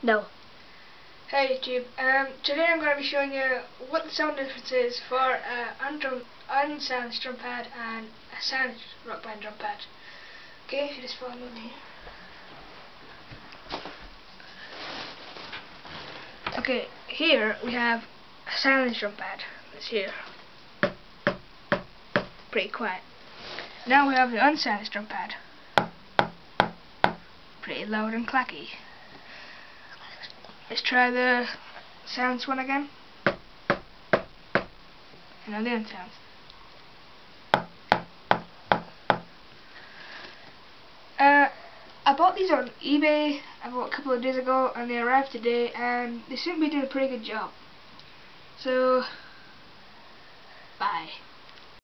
No. Hey YouTube, today I'm going to be showing you what the sound difference is for unsilenced drum pad and a silenced Rock Band drum pad. Okay, if you just follow me here. Okay, here we have a silenced drum pad. It's here. Pretty quiet. Now we have the unsilenced drum pad. Pretty loud and clacky. Let's try the silenced one again. And now the unsilenced. I bought these on eBay about a couple of days ago and they arrived today and they seem to be doing a pretty good job. So, bye.